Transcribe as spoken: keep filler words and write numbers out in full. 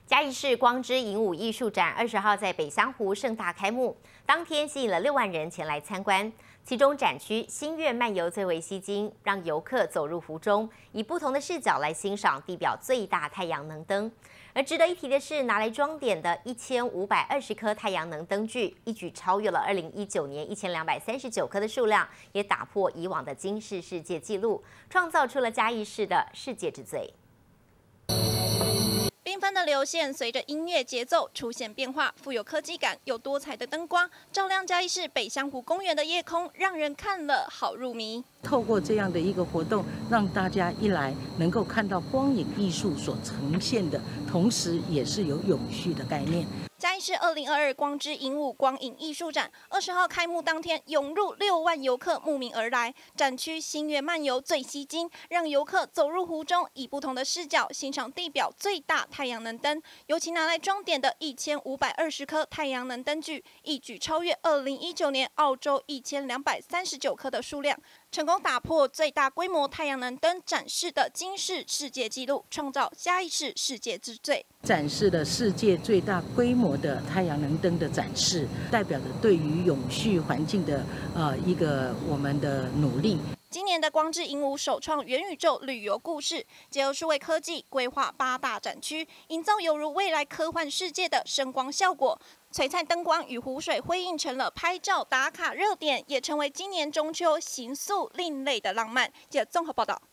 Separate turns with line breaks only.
嘉义市光之影舞艺术展二十号在北香湖盛大开幕，当天吸引了六万人前来参观。其中展区星月漫游最为吸睛，让游客走入湖中，以不同的视角来欣赏地表最大太阳能灯。而值得一提的是，拿来装点的一千五百二十颗太阳能灯具，一举超越了二零一九年一千两百三十九颗的数量，也打破以往的金氏世界纪录，创造出了嘉义市的世界之最。
缤纷的流线随着音乐节奏出现变化，富有科技感又多彩的灯光，照亮嘉义市北香湖公园的夜空，让人看了好入迷。
透过这样的一个活动，让大家一来能够看到光影艺术所呈现的，同时也是有永续的概念。
嘉义市二零二二光之影舞光影艺术展二十号开幕当天，涌入六万游客慕名而来。展区星月漫游最吸睛，让游客走入湖中，以不同的视角欣赏地表最大太阳能灯。尤其拿来装点的一千五百二十颗太阳能灯具，一举超越二零一九年澳洲一千两百三十九颗的数量，成功打破最大规模太阳能灯展示的金氏世界纪录，创造嘉义市世界之最。
展示了世界最大规模的太阳能灯的展示，代表着对于永续环境的呃一个我们的努力。
今年的光之影舞首创元宇宙旅游故事，结合数位科技，规划八大展区，营造犹如未来科幻世界的声光效果。璀璨灯光与湖水辉映成了拍照打卡热点，也成为今年中秋形塑另类的浪漫。记者综合报道。